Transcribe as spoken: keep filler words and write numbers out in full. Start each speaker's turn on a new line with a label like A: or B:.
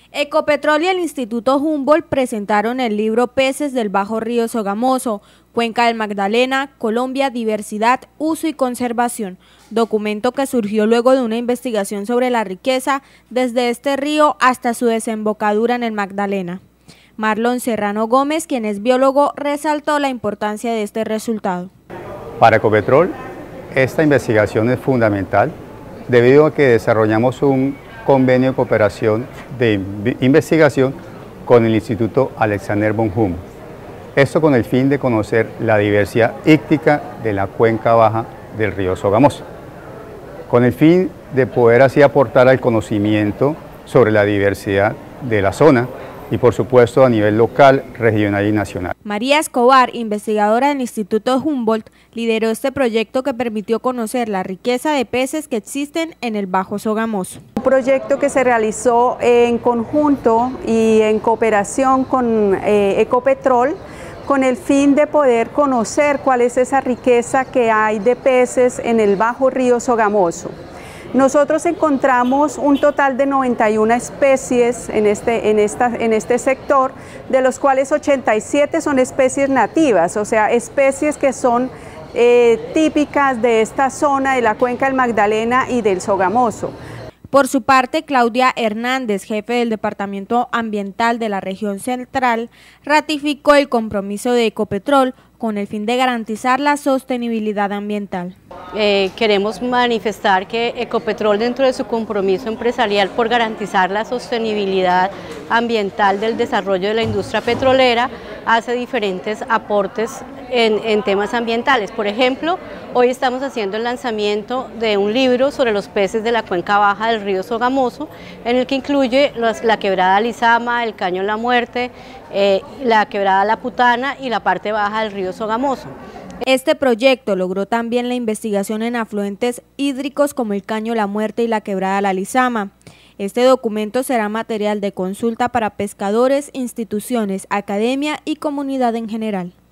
A: Ecopetrol y el Instituto Humboldt presentaron el libro Peces del Bajo Río Sogamoso, Cuenca del Magdalena, Colombia, Diversidad, Uso y Conservación, documento que surgió luego de una investigación sobre la riqueza desde este río hasta su desembocadura en el Magdalena. Marlon Serrano Gómez, quien es biólogo, resaltó la importancia de este resultado.
B: Para Ecopetrol, esta investigación es fundamental debido a que desarrollamos un convenio de cooperación de investigación con el Instituto Alexander von Humboldt. Esto con el fin de conocer la diversidad íctica de la cuenca baja del río Sogamoso, con el fin de poder así aportar al conocimiento sobre la diversidad de la zona y por supuesto a nivel local, regional y nacional.
A: María Escobar, investigadora del Instituto Humboldt, lideró este proyecto que permitió conocer la riqueza de peces que existen en el Bajo Sogamoso.
C: Un proyecto que se realizó en conjunto y en cooperación con eh, Ecopetrol, con el fin de poder conocer cuál es esa riqueza que hay de peces en el Bajo Río Sogamoso. Nosotros encontramos un total de noventa y una especies en este, en, esta, en este sector, de los cuales ochenta y siete son especies nativas, o sea, especies que son eh, típicas de esta zona de la cuenca del Magdalena y del Sogamoso.
A: Por su parte, Claudia Hernández, jefe del Departamento Ambiental de la Región Central, ratificó el compromiso de Ecopetrol con el fin de garantizar la sostenibilidad ambiental.
D: Eh, queremos manifestar que Ecopetrol, dentro de su compromiso empresarial por garantizar la sostenibilidad ambiental del desarrollo de la industria petrolera, hace diferentes aportes en, en temas ambientales. Por ejemplo, hoy estamos haciendo el lanzamiento de un libro sobre los peces de la cuenca baja del río Sogamoso, en el que incluye los, la quebrada Lizama, el Caño La Muerte, eh, la quebrada La Putana y la parte baja del río Sogamoso.
A: Este proyecto logró también la investigación en afluentes hídricos como el Caño La Muerte y la quebrada La Lizama. Este documento será material de consulta para pescadores, instituciones, academia y comunidad en general.